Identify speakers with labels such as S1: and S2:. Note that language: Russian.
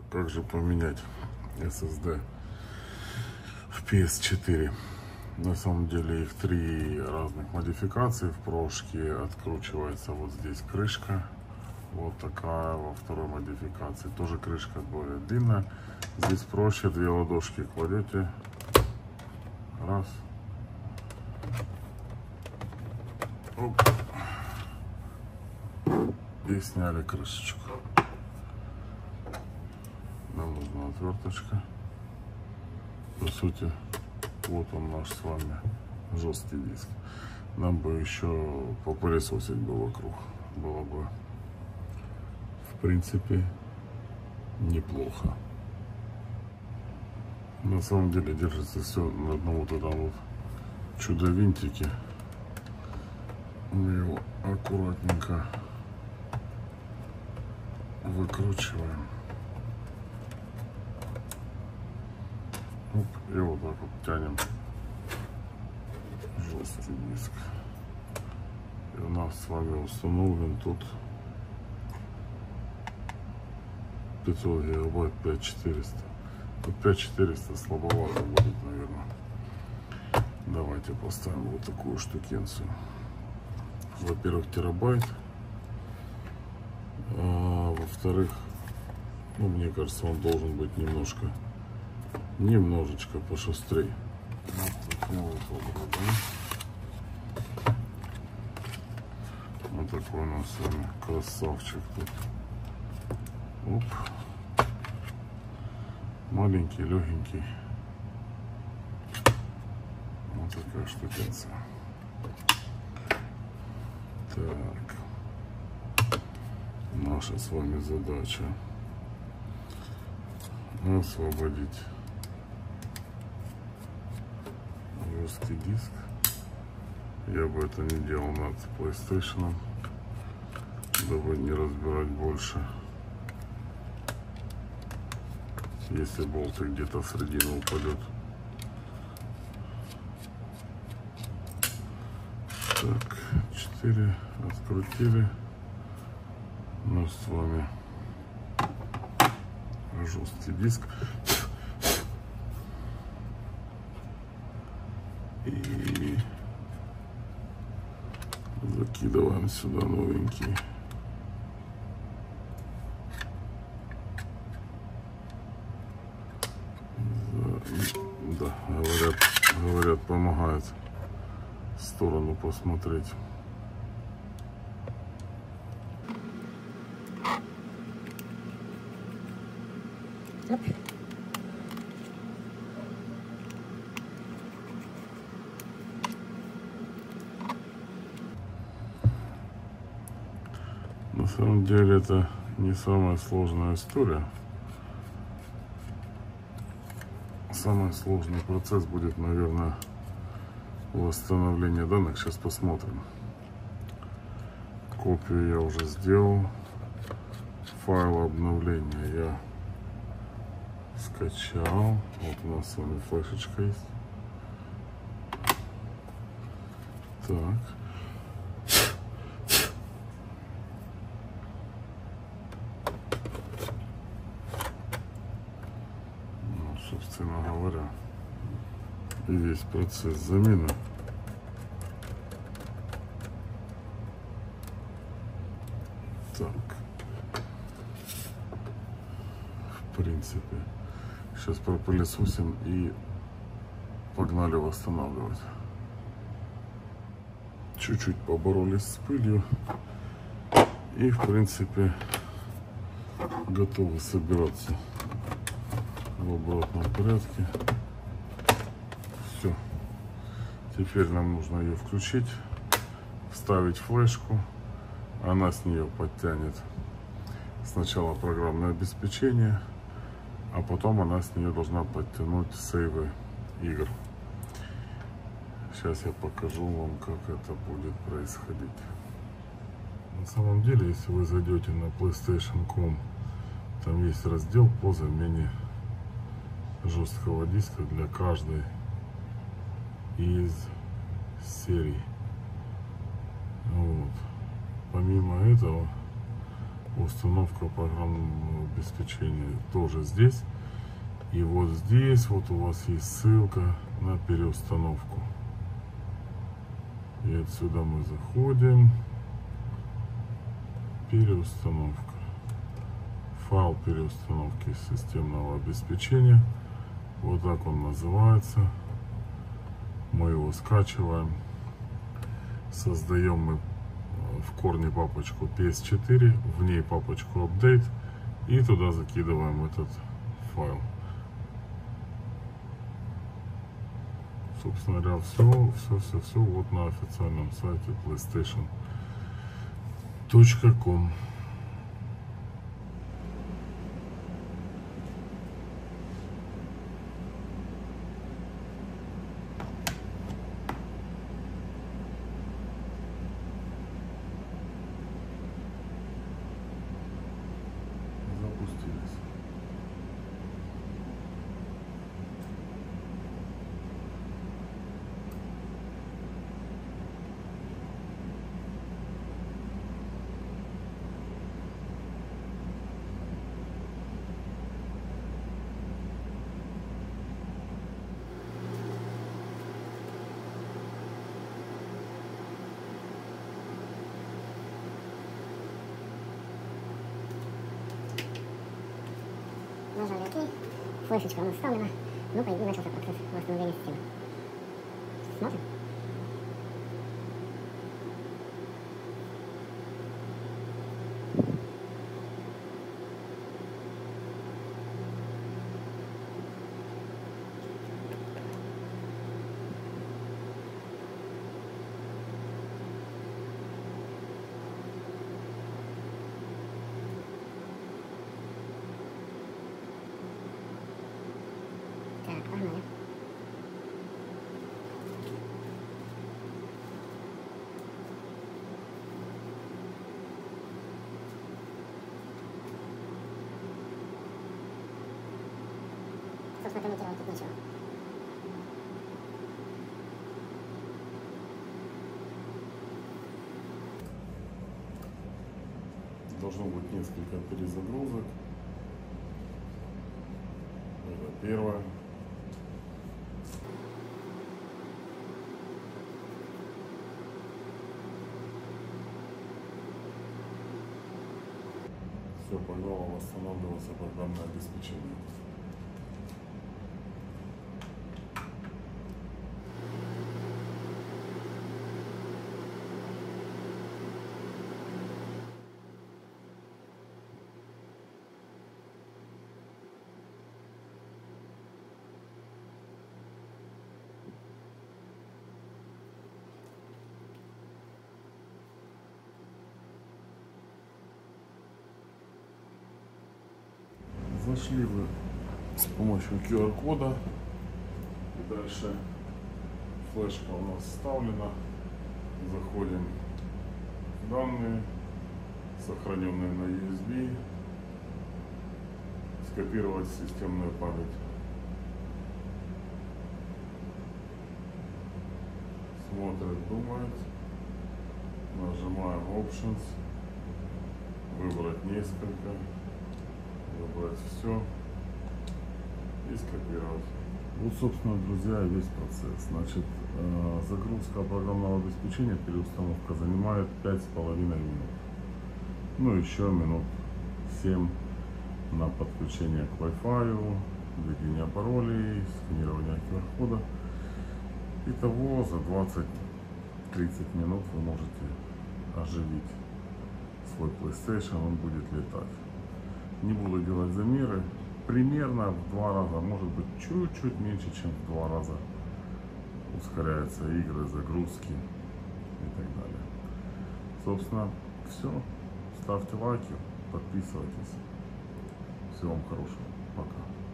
S1: Как же поменять SSD в PS4? На самом деле их 3 разных модификации. В прошке откручивается вот здесь крышка. Вот такая во второй модификации. Тоже крышка более длинная. Здесь проще, 2 ладошки кладете. Раз. Оп. И сняли крышечку. Нам нужна отверточка. По сути, вот он наш с вами жесткий диск. Нам бы еще попылесосить бы вокруг. Было бы, в принципе, неплохо. На самом деле держится все на одном вот этом вот чудо-винтике. Мы его аккуратненько выкручиваем. Оп, и вот так вот тянем жесткий диск. И у нас с вами установлен тут 500 гигабайт 5400. Тут 5400 слабовато будет, наверное. Давайте поставим вот такую штукенцию. Во-первых, терабайт. А во-вторых, ну, мне кажется, он должен быть немножечко пошустрее. Вот такой у нас с вами красавчик тут. Оп. Маленький, легенький. Вот такая штукенция. Так. Наша с вами задача освободить жесткий диск. Я бы это не делал над PlayStation, дабы не разбирать больше. Если болтик где-то в середину упадет. Так, 4 открутили. У нас с вами жесткий диск. И закидываем сюда новенький. Да, говорят, помогает в сторону посмотреть. На самом деле это не самая сложная история. Самый сложный процесс будет, наверное, восстановление данных. Сейчас посмотрим. Копию я уже сделал. Файл обновления я скачал. Вот у нас с вами флешечка есть. Так. Собственно говоря, и весь процесс замены. Так, в принципе, сейчас пропылесосим и погнали восстанавливать. Чуть-чуть поборолись с пылью и, в принципе, готовы собираться в обратном порядке. Все. Теперь нам нужно ее включить, вставить флешку. Она с нее подтянет сначала программное обеспечение, а потом она с нее должна подтянуть сейвы игр. Сейчас я покажу вам, как это будет происходить. На самом деле, если вы зайдете на PlayStation.com, там есть раздел по замене жесткого диска для каждой из серий. Вот. Помимо этого, Установка программного обеспечения тоже здесь. И вот здесь вот у вас есть ссылка на переустановку. И отсюда мы заходим. Переустановка. Файл переустановки системного обеспечения. Вот так он называется. Мы его скачиваем. Создаем мы в корне папочку PS4, в ней папочку Update, и туда закидываем этот файл. Собственно говоря, все вот на официальном сайте PlayStation.com. Запустились.
S2: Нажали ОК, флешечка у нас вставлена, ну, по идее, начался процесс восстановления системы. Смотрим. Так, погнали. Собственно, комментировать тут нечего.
S1: Должно быть несколько перезагрузок. Это первое. Все, погнало восстанавливаться программное обеспечение. Зашли вы с помощью QR-кода, и дальше флешка у нас вставлена. Заходим в данные, сохраненные на USB, скопировать системную память. Смотрит, думает, нажимаем Options, выбрать несколько, выбрать все и скопировать. Вот, собственно, друзья, и весь процесс. Значит, загрузка программного обеспечения, переустановка занимает 5,5 минут. Ну, еще минут 7 на подключение к Wi-Fi, введение паролей, сканирование QR-кода. Итого за 20-30 минут вы можете оживить свой PlayStation, он будет летать. Не буду делать замеры. Примерно в 2 раза, может быть чуть-чуть меньше, чем в 2 раза ускоряются игры, загрузки и так далее. Собственно, все. Ставьте лайки, подписывайтесь. Всего вам хорошего. Пока.